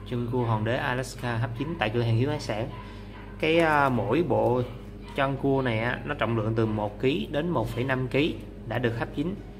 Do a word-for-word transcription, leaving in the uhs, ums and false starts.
chân cua Hoàng đế Alaska hấp chín tại cửa hàng Hiếu Hải Sản. Cái uh, mỗi bộ chân cua này á, nó trọng lượng từ một ki lô gam đến một phẩy năm ki lô gam đã được hấp chín.